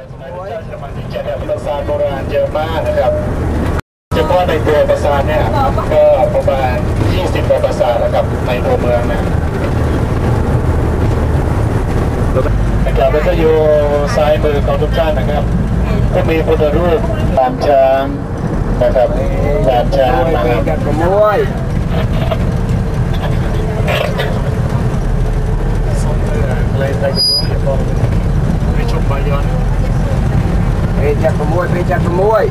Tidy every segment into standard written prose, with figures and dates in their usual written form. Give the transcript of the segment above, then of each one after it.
สมัยเจ้าชมันที่จะปราสาทโบราณเยอะมากนะครับเฉพาะในตัวปราสาทเนี่ยก็ประมาณ20 ปราสาทนะครับในตัวเมืองนะครับแล้วก็อยู่ซ้ายมือของทุกท่านนะครับก็มีพุทธรูปปางช้างนะครับปางช้างนะครับขโมยอะไรแต่ก็ต้องไปชมบายอนไปจับขโมยไปจับขโมย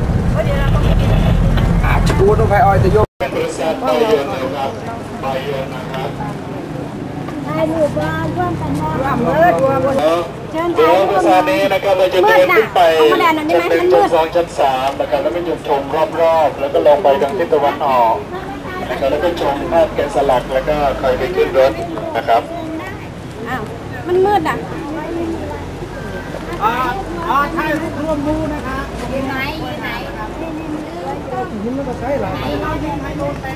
ชูต้องไปอ้อยตะยกบริษัทบายอนนะครับบายอนนะครับได้รูปร่วมกันว่าเมื่อเชิญเดี๋ยวภาษานี้นะครับเราจะเดินขึ้นไปชั้น1 ชั้น 2 ชั้น 3นะครับแล้วก็จุดชมรอบๆแล้วก็ลงไปทางทิศตะวันออกนะครับแล้วก็ชมภาพแกะสลักแล้วก็ค่อยไปขึ้นรถนะครับอ้าวมันมืดอ่ะใช่ร่วมมือนะคะอยู่ไหนยิ้มแล้วก็ใช่หรอเรายิ้มให้โดนแตก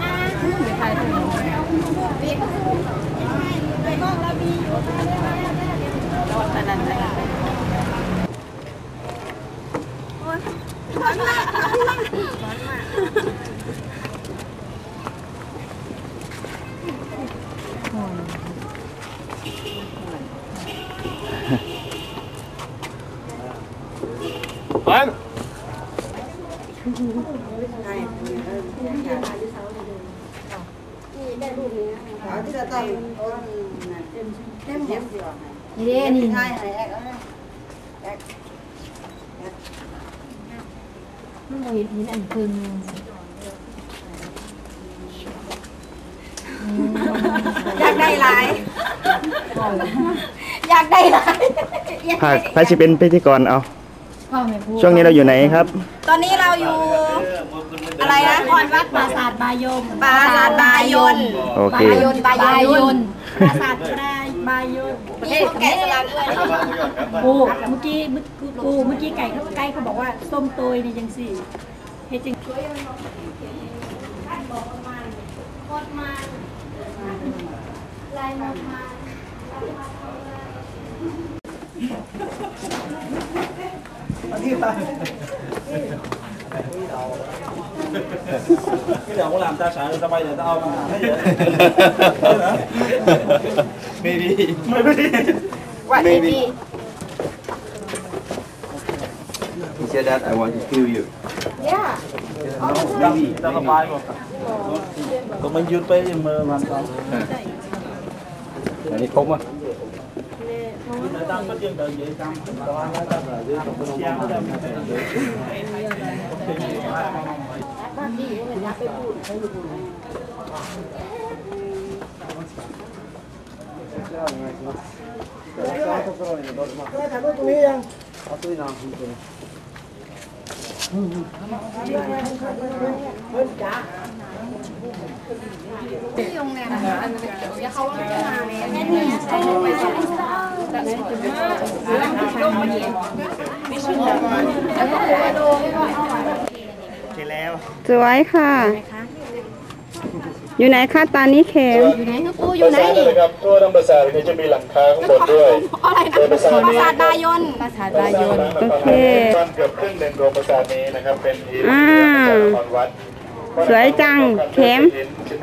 ที่จะต้องนี่ใช่มันบ่เห็นหินอันพึงอยากได้หลายอยากได้หลายใครจะเป็นพิธีกรเอาช่วงนี้เราอยู่ไหนครับตอนนี้เราอยู่อะไรนะคอนวัดปราสาทบายมปราสาทบายนโอเคบายนปราสาทบายนนี่เขาแกะสลักด้วยปูเมื่อกี้ไก่เขาบอกว่าส้มโตยนี่จังสี่เฮ็ดจังช่วยหมดมาลายหมดมา cái điều làm ta sợ ta bay là ta ôm maybe What maybe He said that I want to kill you Yeah maybe ta không bay rồi tụi mình duyênไปmà làm sao อันนี้ครบมั้ย ta có duyên đời vậy sao สวยค่ะอยู่ไหนคะตานี้เข็มอยู่ไหนครับปูอยู่ไหนนี่ครับทั่วทั้งปราสาทนี้จะมีหลังคาข้างบนด้วยอะไรนะปราสาทบายนโอเคเกือบครึ่งหนึ่งรวมปราสาทนี้นะครับเป็นหินของวัดสวยจังเข็ม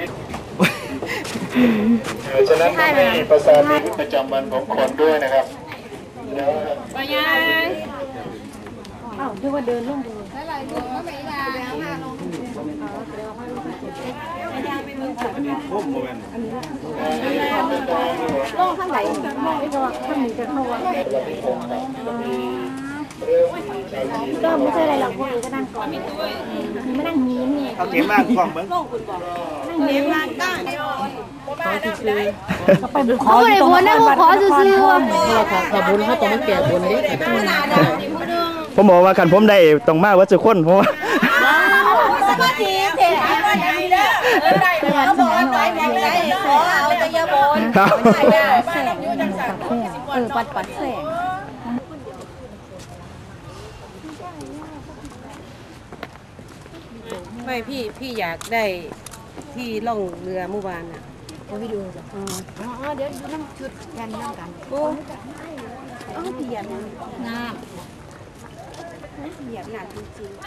ฉะนั้นให้ปราสาทนี้ประจำวันของคนด้วยนะครับไปยังอ้าวดูว่าเดินลงดูอะไรดูก็ไม่ได้ลงข้างไหนไม่ก็ข้างนี้จะเข้าวัดก็ไม่ใช่อะไรหรอกพวกนี้ก็นั่งก่อนไม่นั่งยิ้มเนี่ยเอาเก็บมากกล่องมึงนั่งยิ้มนั่งได้ไปบุญขอตรงนั้นขอซื้อขอบุญเขาต้องมาแก่บุญดิผมบอกว่ากันผมได้ต้องมาวัดสุคนเพราะว่าสวัสดีเจ๊ก็ยังมีเด้อได้เขาบอกว่าได้ขอเอาตะยาบนใช่ได้บ้านเราอยู่จังสันปัดแสงไม่พี่อยากได้ที่ล่องเรือเมื่อวานอ่ะเอาไปดูจ้ะเดี๋ยวนั่งชุดแทนนั่งกันโอ้พี่อยากงามเหยียบหนักจริง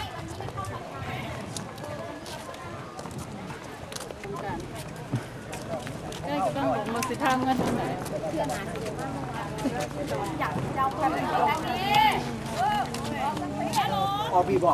ๆก็ต้องบอกมาสิทางเงินไหนออบีบอก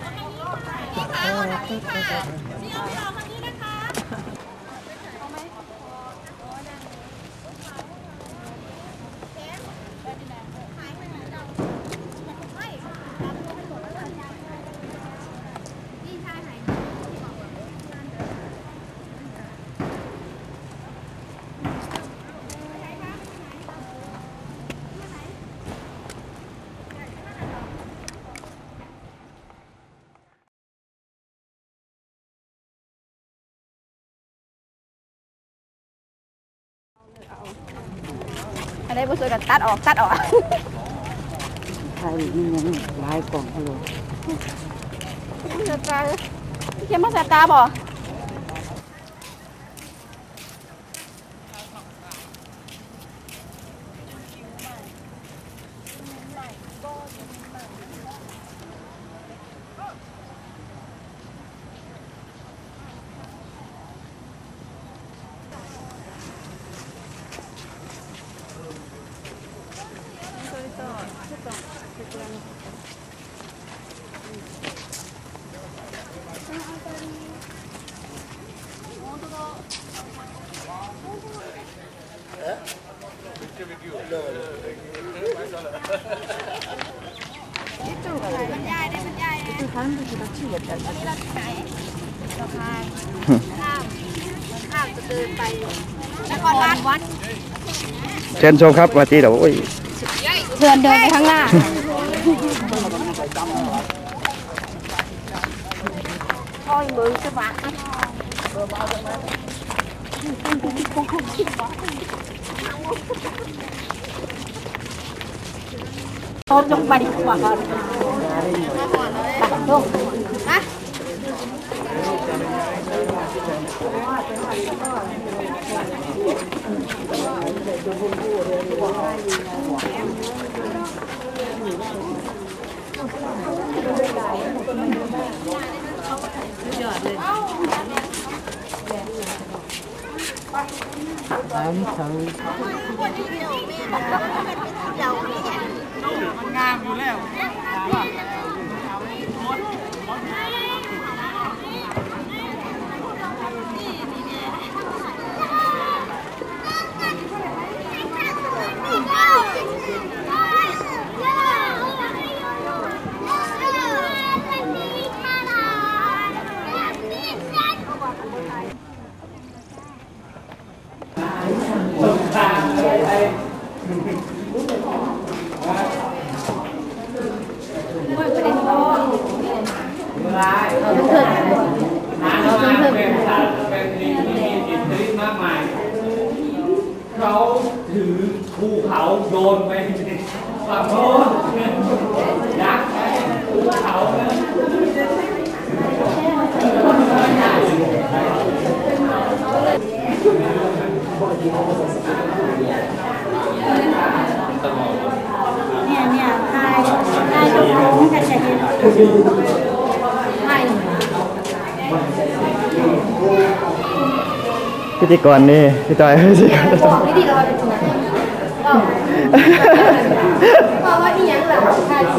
อะไรบุษกับตัดออกใช่นี่ยังลายกล่องฮัลโหลสตาร์เขียนมาสตาร์บ่เชิญชมครับวันที่เดี๋ยวโอ้ยเดินไปข้างหน้าอ้อยมือสบายต้นจงไปดีกว่าก่อนจงฮะมันงามอยู่แล้วเขาถือภูเขาโยนไปฝั่งโน้นยักษ์ภูเขาเนี่ยทายทุกคนแต่จะเห็นทายพิธีกรนี่พี่ต้อยพิธีกรไม่ดีเลยเพราะว่าที่ยังหลังทาย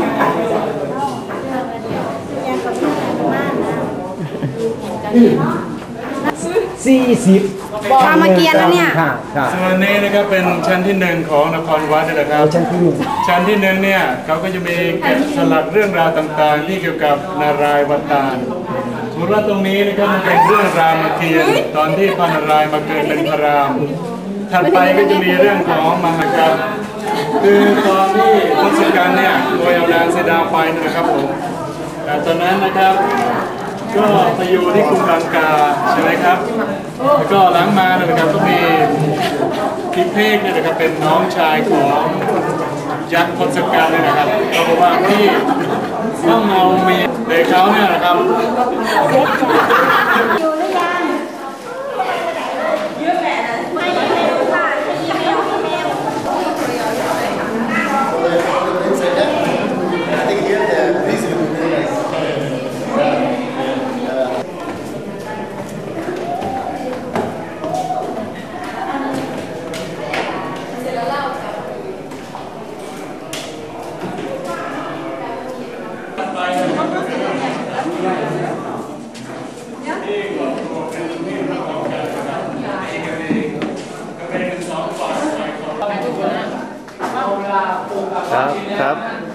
40 มาเกียนแล้วเนี่ยส่วนนี้นะครับเป็นชั้นที่หนึ่งของนครวัดนี่แหละครับชั้นที่หนึ่งเนี่ยเขาก็จะมีแกะสลักเรื่องราวต่างๆ ที่เกี่ยวกับนารายณ์วัตารสมมติว่าตรงนี้นะครับมันเป็นเรื่องรามเกียรติ์ตอนที่พระนารายณ์มาเกิดเป็นพระรามถัดไปก็จะมีเรื่องของมหากรรมคือตอนที่ทศกัณฐ์เนี่ยโดยเอานางสีดาไปนะครับผมแต่ตอนนั้นนะครับก็ไปอยู่ที่กรุงลังกาใช่ไหมครับแล้วก็หลังมานะครับก็มีพิเภกเนี่ยนะครับเป็นน้องชายของยักษ์ทศกัณฐ์เนี่ยนะครับเขาบอกว่าที่ต้องเอาเมียเด็กเขาเนี่ยนะครับ I think here the ครับ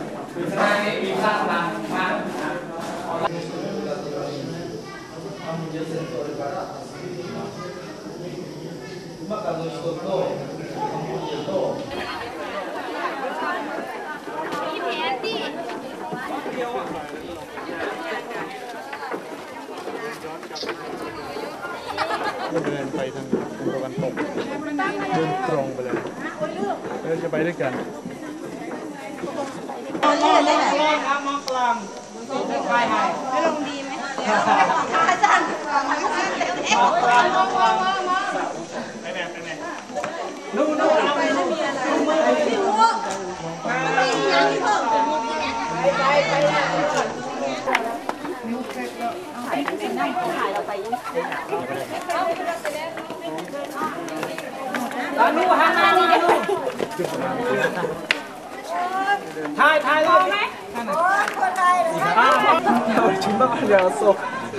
เดินไปทางตะวันตกเดินตรงไปเลยเราจะไปด้วยกันถ่ายเลยไหมชิมบ้างอย่าสก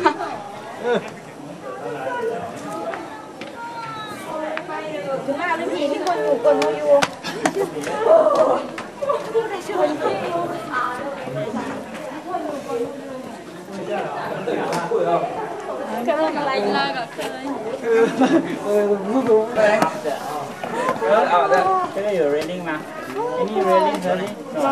You're raining now. Any raining, honey? No.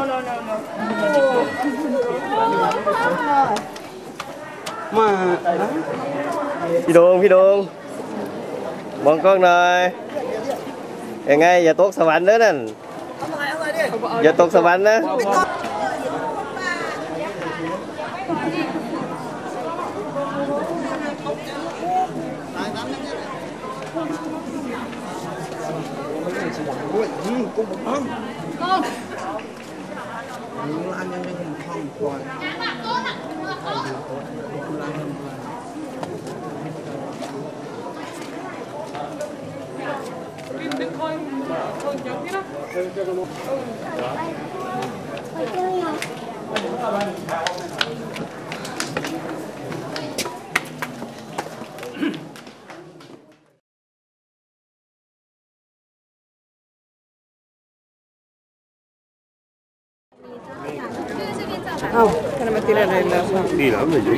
No. พี่โดงมองกล้องหน่อยยังไงอย่าตกสวรรค์เด้อนั่นอย่าตกสวรรค์นะ Kenapa tidak ada yang datang? Tidak jadi.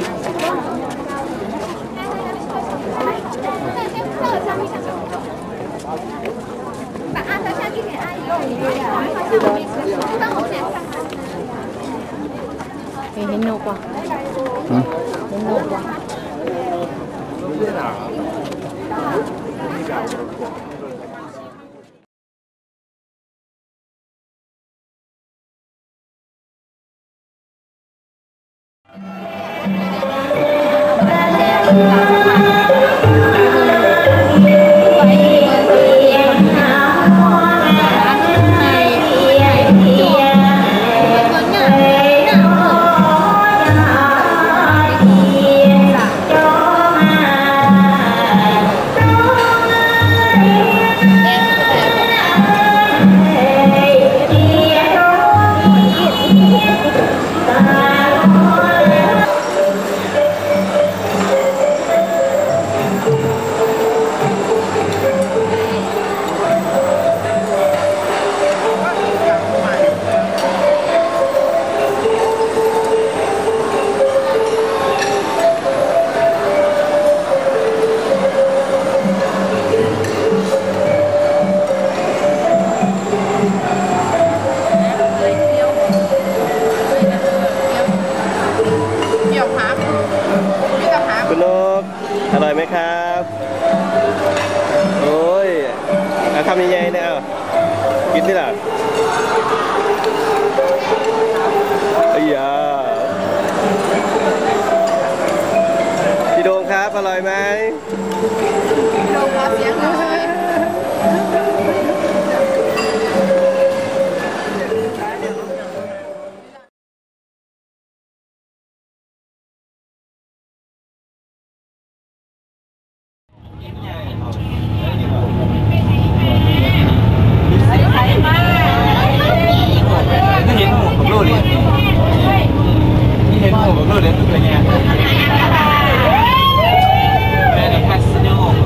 Hình nộp à? Hình nộp à?คุณนกอร่อยไหมครับโอ้ยทำยังไงเนี่ยกินที่หลังไอ้ยาพี่โดงครับอร่อยไหมพี่โดงขอเสียงหน่อย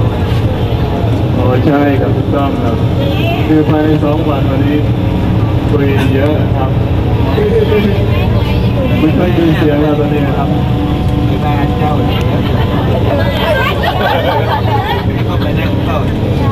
ใช่ครับถูกต้องครับคือภายใน2 วันวันนี้ตรีเยอะครับไม่ค่อยดูเสียงเราตอนนี้นะครับเจ้าเข้าไปนั่งเข้า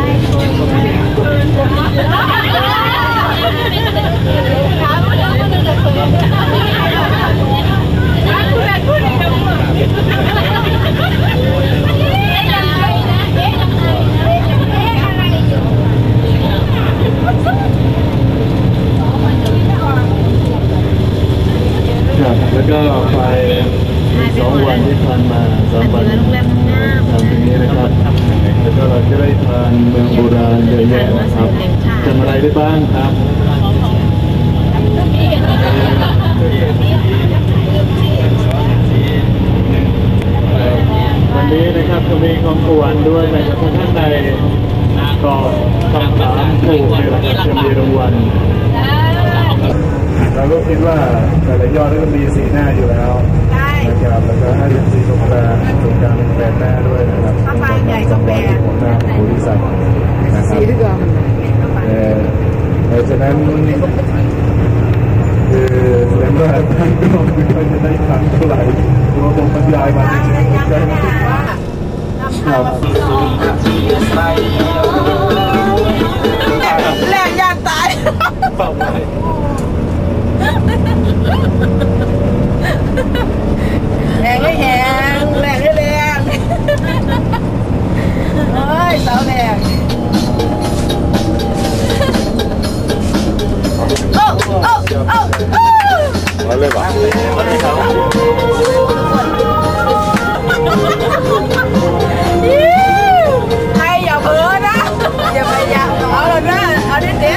แล้วก็ไป2 วันที่ผ่านมา3 วันทำตรงนี้นะครับแล้วก็เราจะได้ทานเมืองโบราณเยอะแยะนะครับทำอะไรได้บ้างครับวันนี้นะครับจะมีของขวัญด้วยนะครับท่านใดตอบคำถามถูกเนี่ยนะครับจะมีรางวัลเราก็คิดว่าแต่ละยอดก็มีสีหน้าอยู่แล้วนะครับแล้วก็ให้เป็นสีตรงกลางแปดหน้าด้วยนะครับข้าวปลาใหญ่ก็แปดของหน้าของบริษัทนะครับสีด้วยกันเพราะฉะนั้นคือแสดงว่าท่านก็ไม่ค่อยจะได้ฟังเท่าไหร่เพราะผมบรรยายมาแรงยากตายแรงให้แหงแรงให้แรงโอ้ยสาวแรงโอ้โอ้โอ้โอ้มาเลยป่ะใครอย่าเพ้อนะอย่าไปอยากเอาเลยนะเอาเด็ด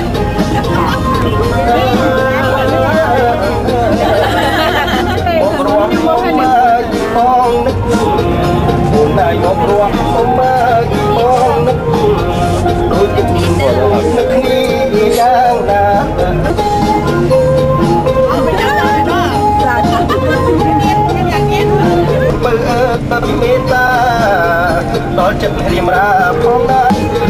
รวมมากี่ฟองนึกผู้นายกรวมมากี่ฟองนึกรู้จิตหัวนึกนี้ยังนาเปิดตัดเมตตาต่อจะเรียมราพองนั้น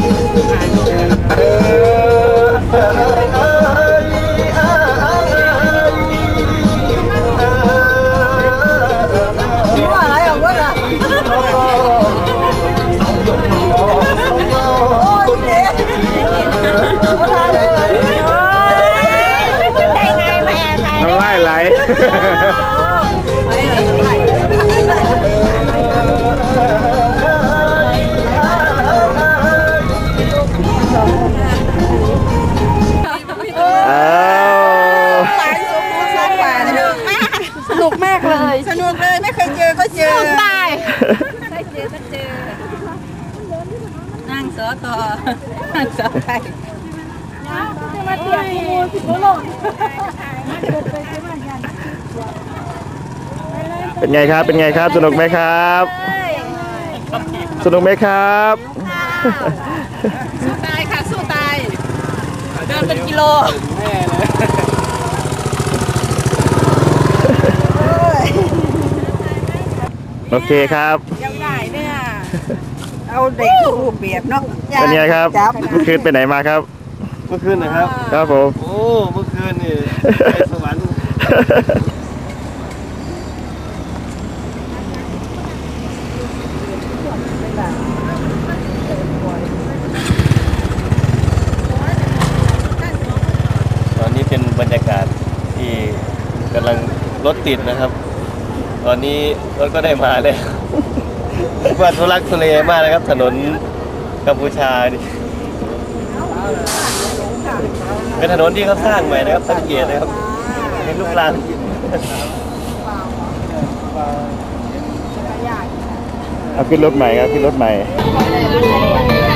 ไหลสนุกมากเลยสนุกเลยไม่เคยเจอก็เจอตายเคยเจอก็เจอนั่งสอต่อนั่งสอไปมาเตียงมูสิบโลเป็นไงครับเป็นไงครับสนุกไหมครับสนุกไหมครับสู้ตายค่ะสู้ตายเดินเป็นกิโลโอเคครับยังได้เนี่ยเอาเด็กรูปเบียบเนาะเป็นไงครับเมื่อคืนไปไหนมาครับเมื่อคืนนะครับครับผมโอ้เมื่อคืนนี่ไปสวรรค์ตอนนี้เป็นบรรยากาศที่กำลังรถติดนะครับตอนนี้รถก็ได้มาเลยว่าทุลักทุเลมากนะครับถนนกัมพูชานี่เป็นถนนที่เขาสร้างใหม่นะครับสังเกตนะครับเป็นลูกรังเอาขึ้นรถใหม่ครับขึ้นรถใหม่